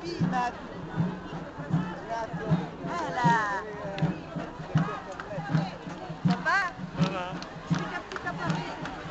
Viva! Voilà! Ça va? Ça va. Je fais un petit appareil.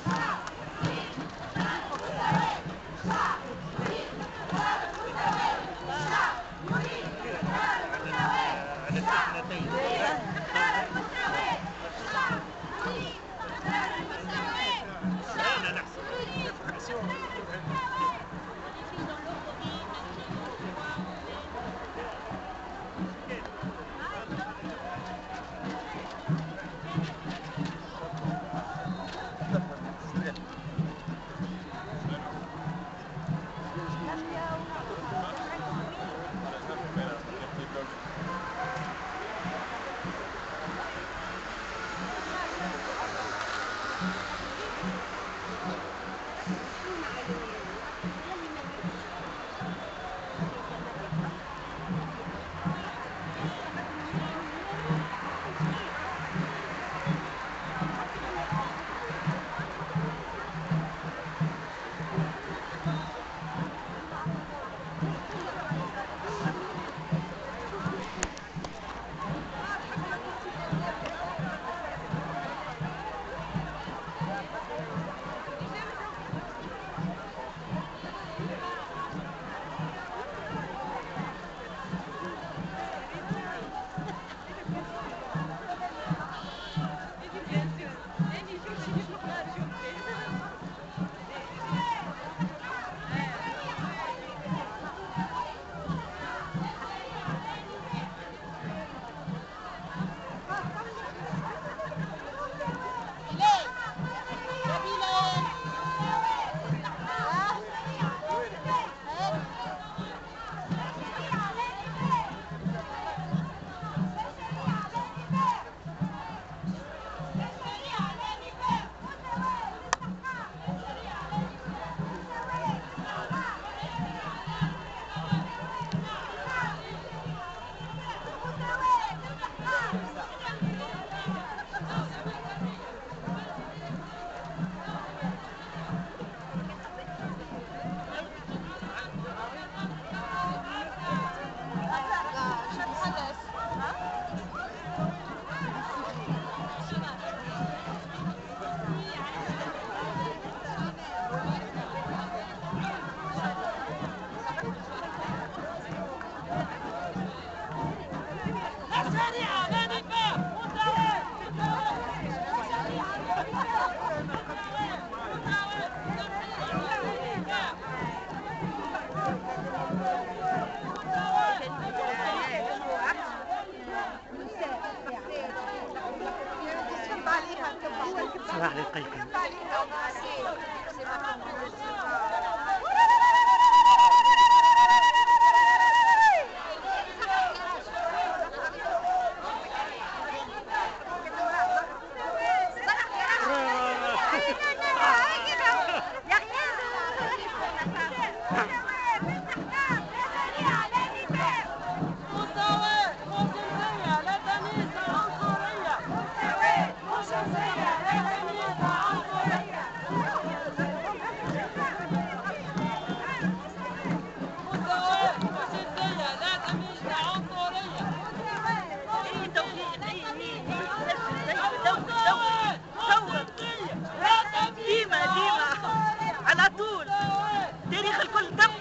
صباح الخير. ديما على طول تاريخ الكل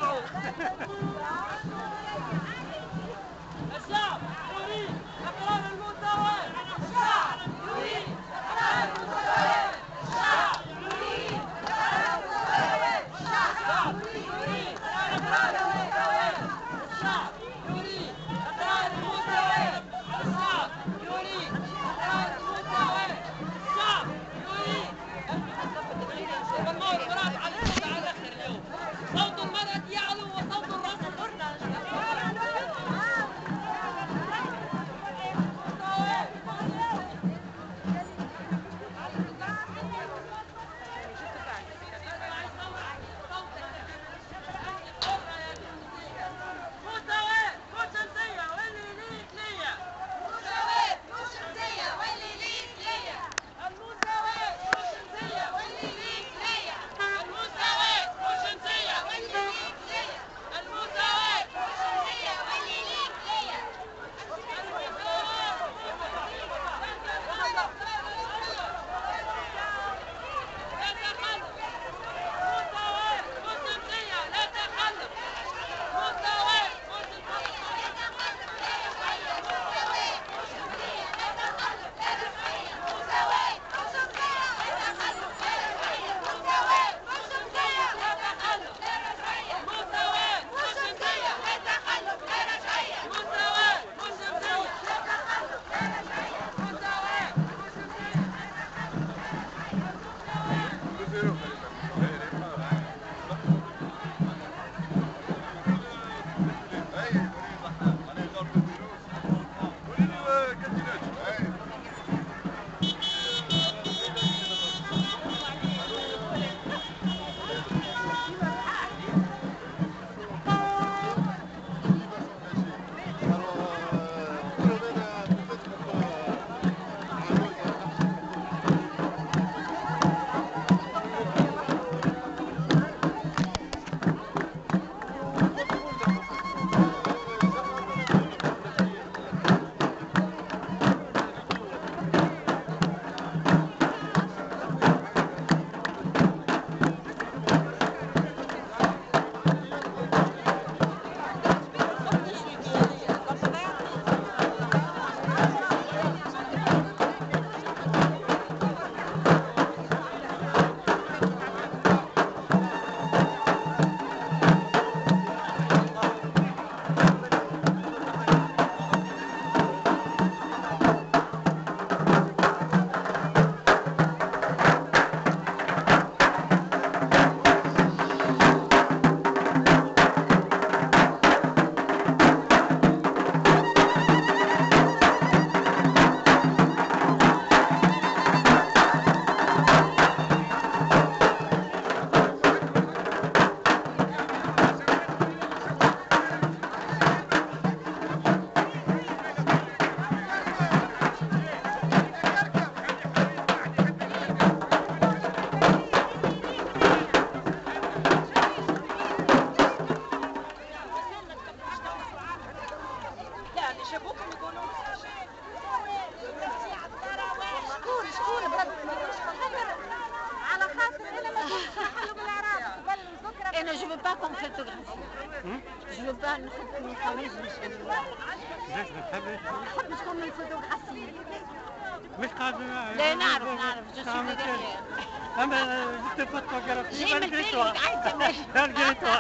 انا جو veux pas qu'on me photographie. Je veux pas نخليش ليش ما تحبش؟ نحبش qu'on me photographie. مش قادر. لا نعرف جو سوي derrière. اما جبت فوتوغرافي J'ai mis le عادي ماشي. malgré toi.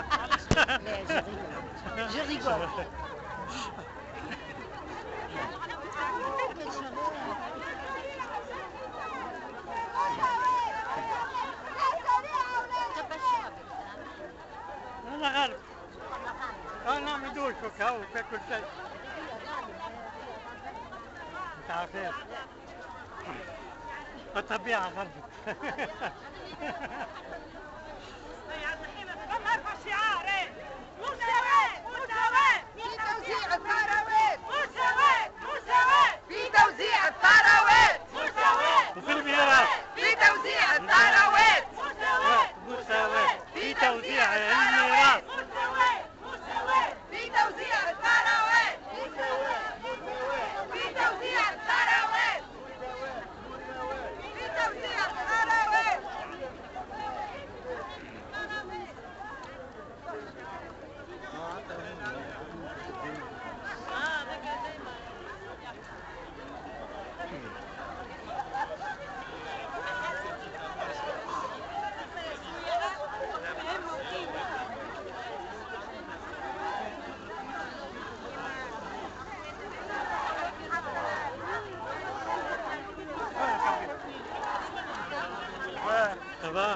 Je rigole. انا غالب. انا ما ندوش وكاو وكل شيء. انت عارفين. الطبيعة غالبة. نرفع شعار مساواة مساواة في توزيع الثروات. مساواة مساواة في توزيع الثروات. مساواة وفي الميراث. في توزيع الثروات. مساواة مساواة في توزيع الميراث. مساواة مساواة في توزيع الثروات. في توزيع الثروات. في توزيع الثروات. Ça va?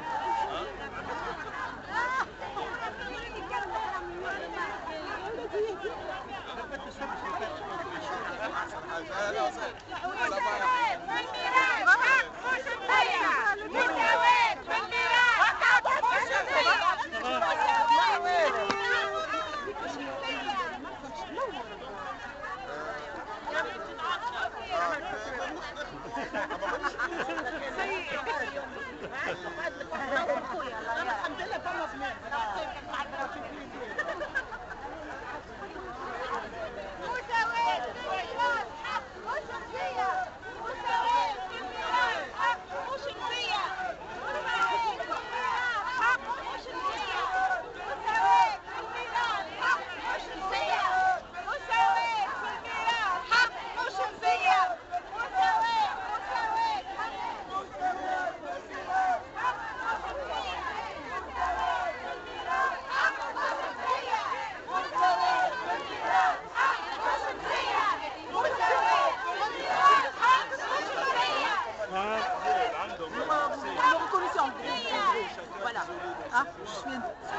Voilà. Ah, je suis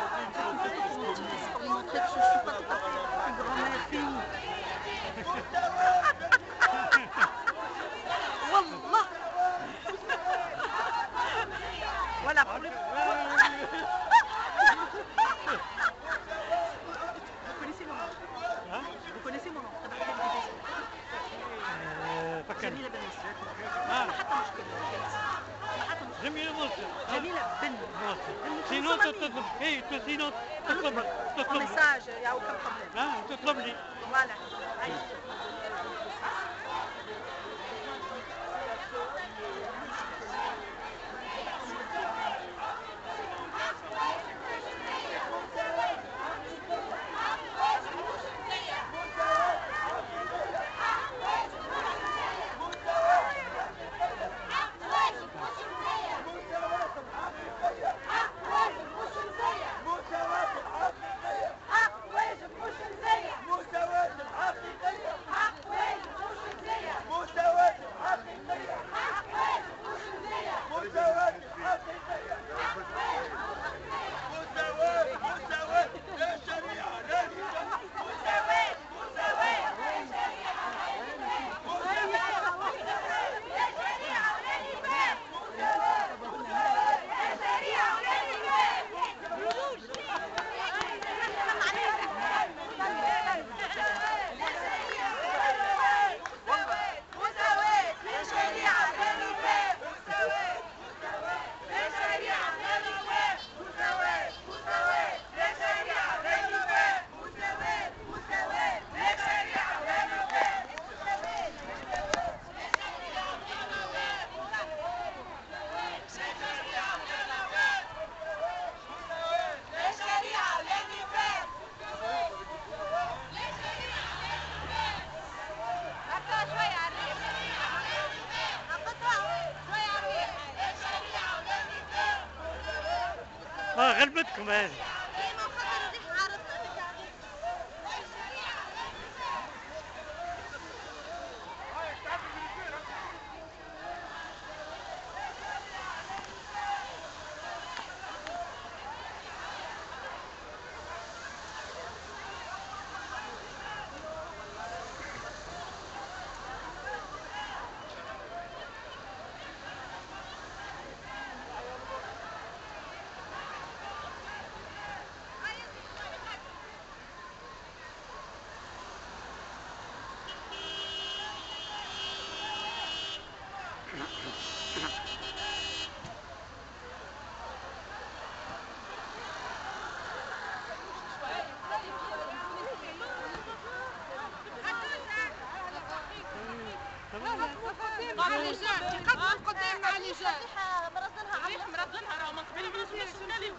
pour montrer que je suis pas une grand-mère fille. Wallah. Voilà pour les... Vous connaissez mon nom? Hein? Vous connaissez mon nom? فكرني. جميلة بن مسعود. ما حتى مشكلة. جميلة موسى. جميلة بن موسى. سينو تطلب. ايه سينو تطلب. En message, il n'y a aucun problème. ها تطلب لي. Voilà. عجبتكم هذه؟ ايه ما خاطر ديك عارضة. قدام مع اللجان مرضنها ريح مرضنها راهو من قبل ما يسولنا لهم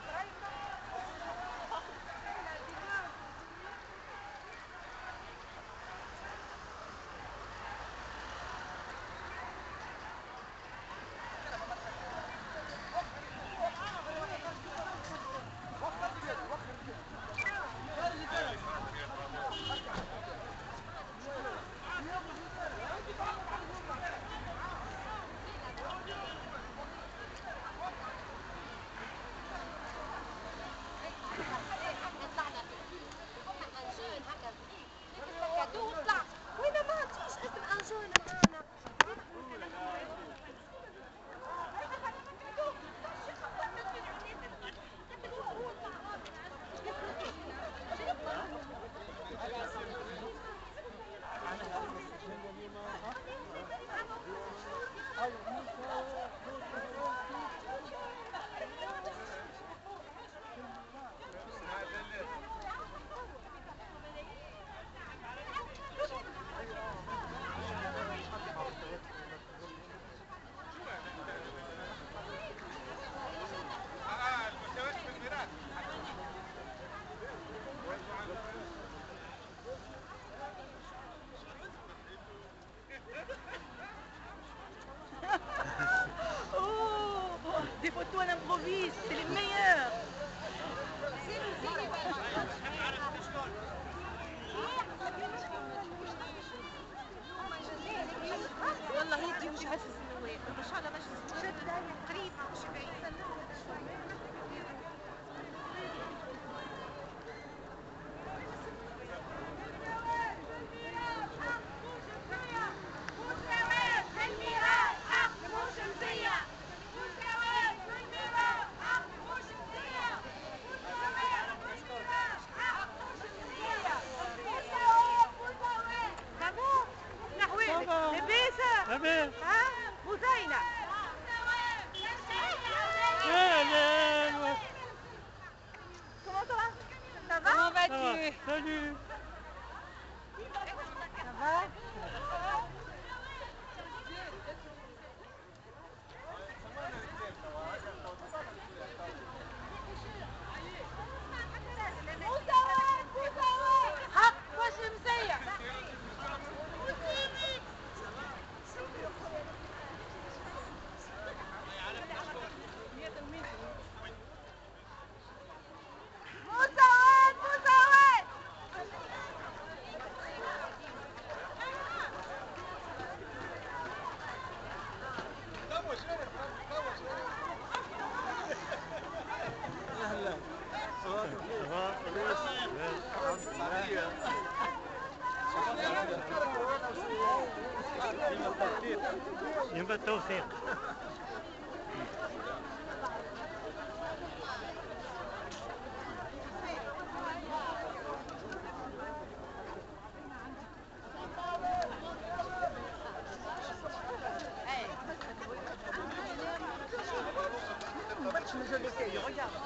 Des photos à l'improviste, c'est les meilleurs. والله يدي مش عارفه النواب ان شاء الله مجلس قريب مش بعيد. Salut. Ça va? حق وشمسية. ينبغي التوثيق. Je le sais, regarde.